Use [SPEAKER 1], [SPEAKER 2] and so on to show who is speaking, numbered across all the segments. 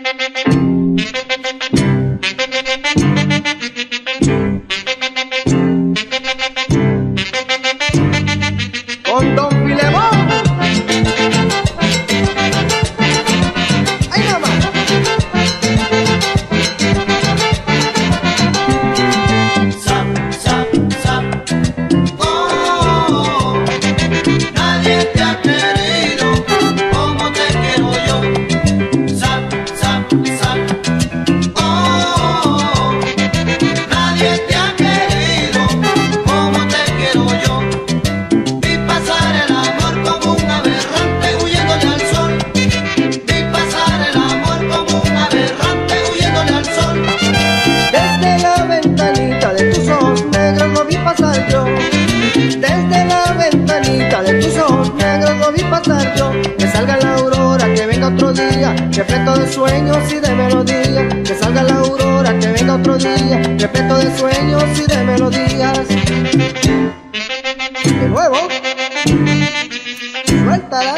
[SPEAKER 1] Con Don Filemón. ¡Ay, mamá!
[SPEAKER 2] Zap, zap, zap. Oh, nadie te ha querido como te quiero yo. Zap, zap, zap. Oh, nadie te ha querido como te quiero yo. Vi pasar el amor como un aberrante huyéndole al sol. Vi pasar el amor como un aberrante huyéndole al sol.
[SPEAKER 1] Desde la ventanita de tus ojos negros lo vi pasar yo. Desde la ventanita de tus ojos negros lo vi pasar yo. Que salga la aurora, que venga otro día, repleto de sueños y de melodías. Que salga la aurora, que venga otro día, repleto de sueños y de melodías. De nuevo, suéltala.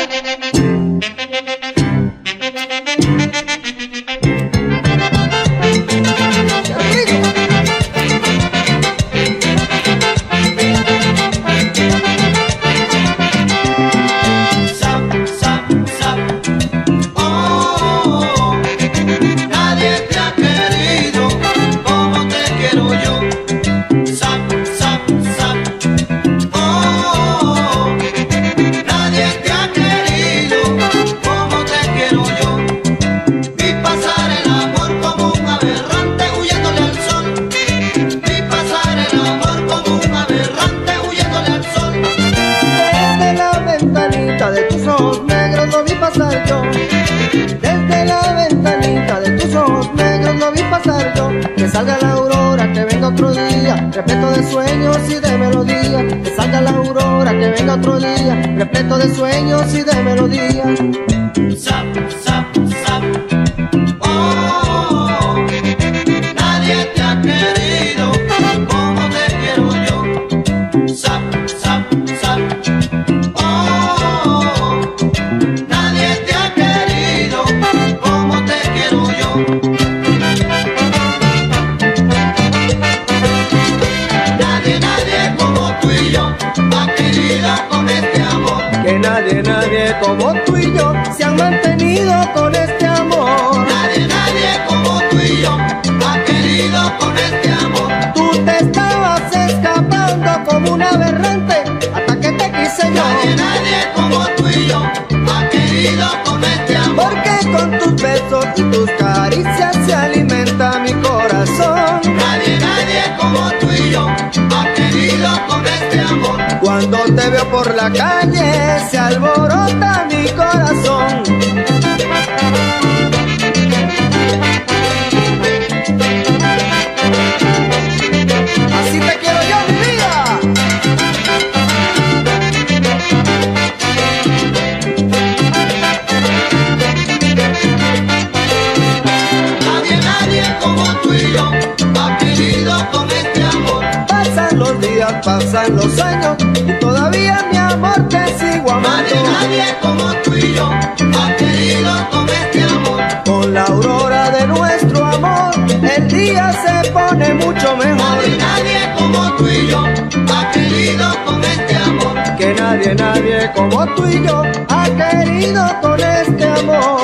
[SPEAKER 1] ¡Qué rico!
[SPEAKER 2] Zap, zap, zap. Oh, nadie te ha querido como te quiero yo. Zap, zap, zap. Oh, nadie te ha querido como te quiero yo. Vi pasar el amor como un aberrante huyéndole al sol. Vi pasar el amor como un aberrante huyéndole al sol.
[SPEAKER 1] Desde la ventanita de tus ojos negros lo vi pasar yo. Desde la ventanita de tus ojos negros lo vi pasar yo. Que salga la aurora, que venga otro día, repleto de sueños y de melodías. Que salga la aurora, que venga otro día, repleto de sueños y de melodías.
[SPEAKER 2] Zap, zap, zap. Oh, nadie te ha querido como te quiero yo. Zap, zap, zap. Oh, nadie te ha querido como te quiero yo. Nadie, nadie como tú y yo ha querido con este amor.
[SPEAKER 1] Que nadie, nadie como tú y yo se han mantenido con este amor.
[SPEAKER 2] Nadie, nadie como tú y yo ha querido con este amor.
[SPEAKER 1] Tú te estabas escapando como un aberrante hasta que te quise yo.
[SPEAKER 2] Nadie, nadie como tú y yo ha querido con este amor.
[SPEAKER 1] Porque con tus besos y tus caricias se alimenta mi corazón.
[SPEAKER 2] Nadie, nadie como tú y yo ha querido con este amor.
[SPEAKER 1] Cuando te veo por la calle se alborota mi corazón. Así te quiero yo, mi vida.
[SPEAKER 2] Nadie, nadie como tú y yo ha querido con este amor.
[SPEAKER 1] Pasan los días, pasan los años y todavía mi amor te sigo amando.
[SPEAKER 2] Nadie, nadie como tú y yo ha querido con este amor.
[SPEAKER 1] Con la aurora de nuestro amor el día se pone mucho mejor.
[SPEAKER 2] Nadie, nadie como tú y yo ha querido con este amor.
[SPEAKER 1] Que nadie, nadie como tú y yo ha querido con este amor.